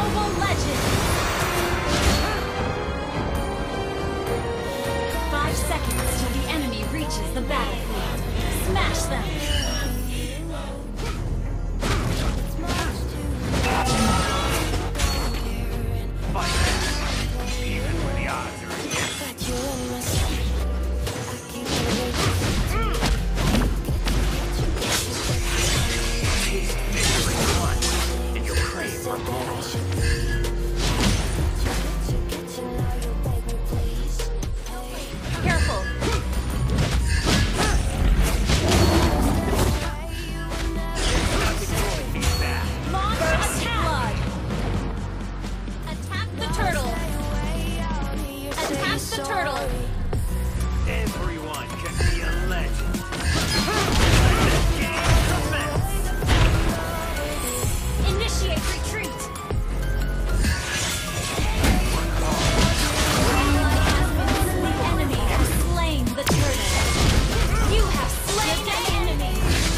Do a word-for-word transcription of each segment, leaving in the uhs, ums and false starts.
Mobile Legends! Five seconds till the enemy reaches the battlefield. Smash them! Fight back, even when the odds are against you. Taste victory once, and you'll crave for more. Careful! Launch attack! Attack the turtle! Attack the turtle! Everyone can be a legend. Let the game commence. Initiate retreat! The enemy has slain the turtle! You have slain an enemy!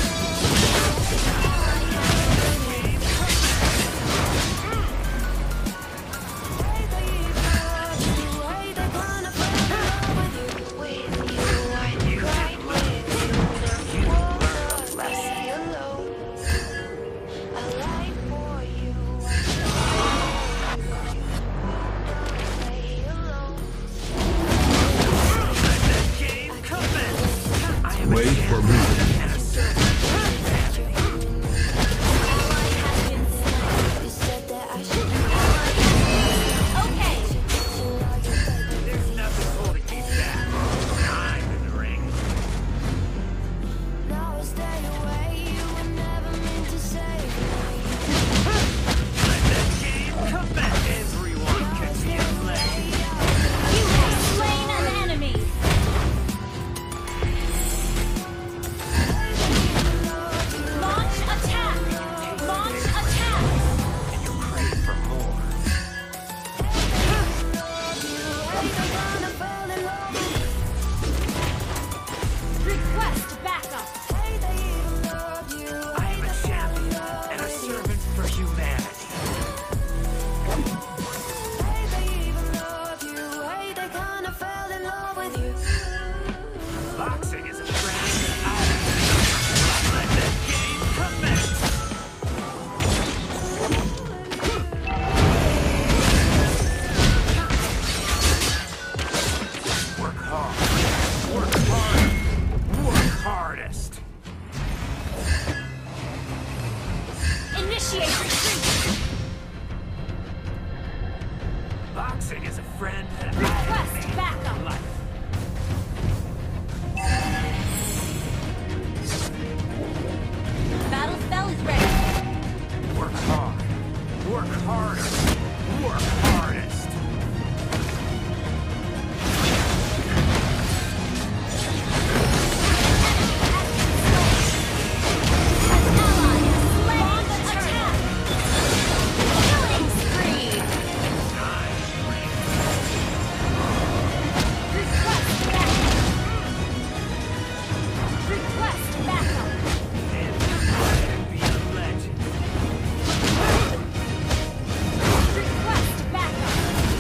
Wait for me. Okay! There's nothing holding me back. I'm in the ring. Let the game commence. Everyone can be a legend. You have slain an enemy! Launch attack! Launch attack! And you'll crave for more. Request backup! I am a champion and a servant for humanity. Boxing is a friend. I let the game commence. Work hard. Work hard. Work hardest. Initiate retreat! Boxing is a friend that Request I have made backup. in life. Battle spell is ready! Work hard. Work harder. Work hardest. Launch attack! Killing spree! Request backup! Request backup! Everyone can be a legend. Request backup!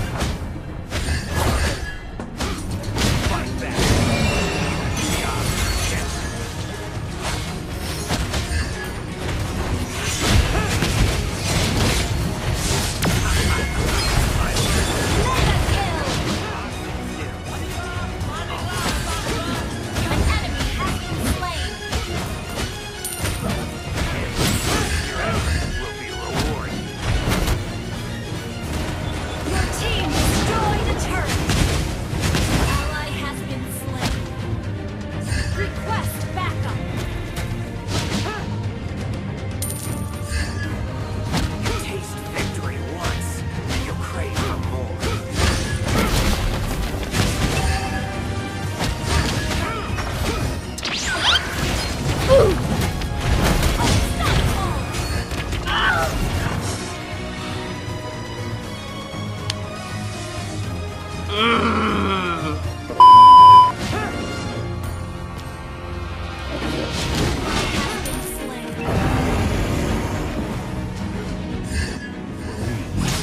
Fight back. Even the odds are against you. Mega kill! An enemy has been slain! Your effort will be rewarded. Your team destroyed a turret! Ally has been slain. Request backup! Taste victory once, and you'll crave for more. Has been slain.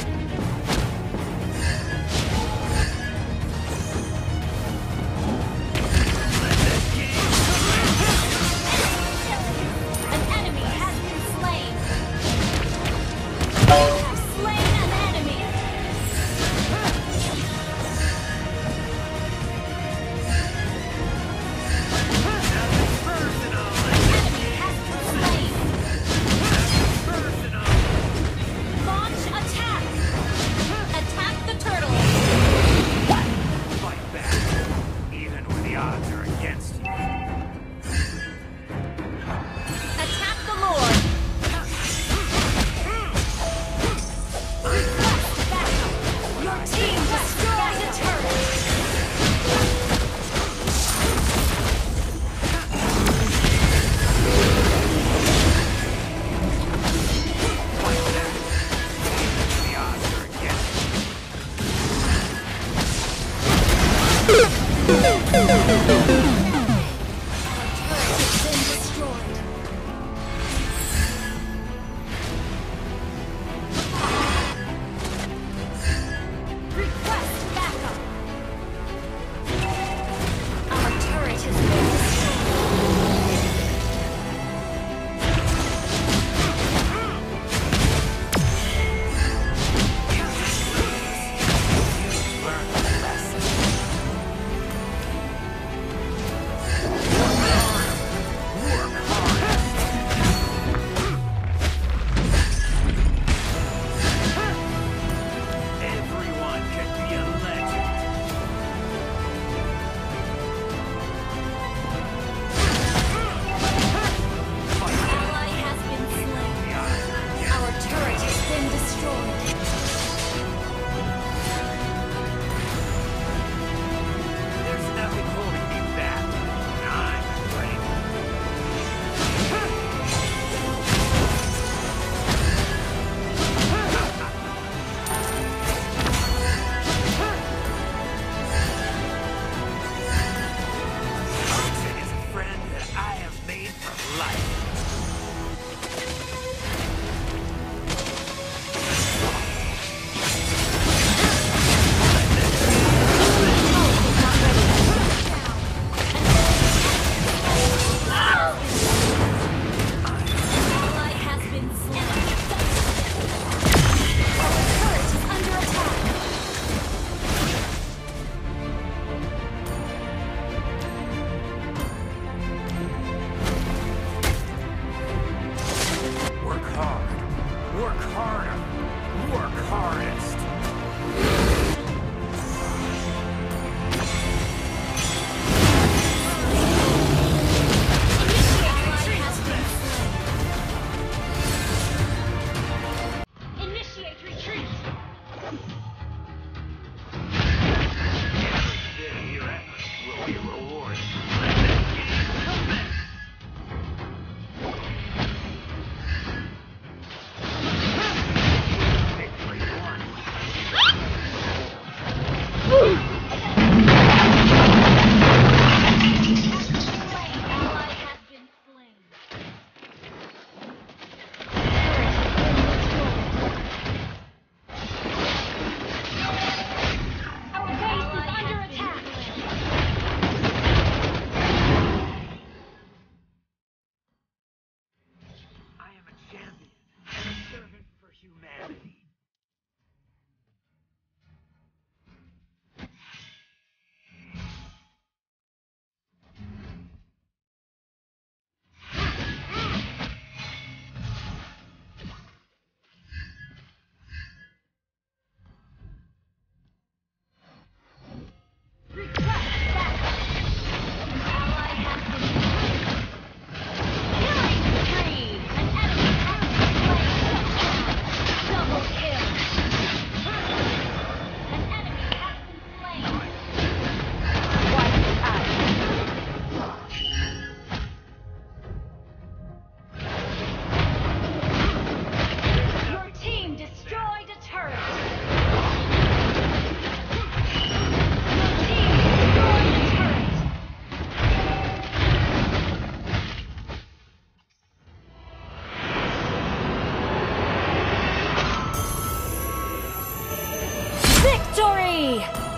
Victory!